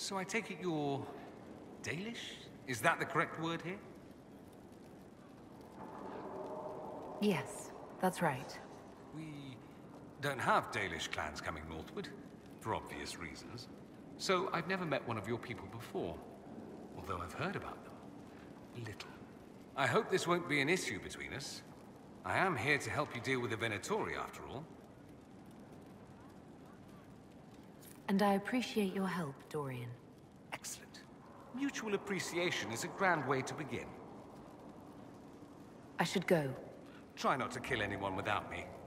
So I take it you're Dalish? Is that the correct word here? Yes, that's right. We don't have Dalish clans coming northward, for obvious reasons. So I've never met one of your people before, although I've heard about them. Little. I hope this won't be an issue between us. I am here to help you deal with the Venatori, after all. And I appreciate your help, Dorian. Excellent. Mutual appreciation is a grand way to begin. I should go. Try not to kill anyone without me.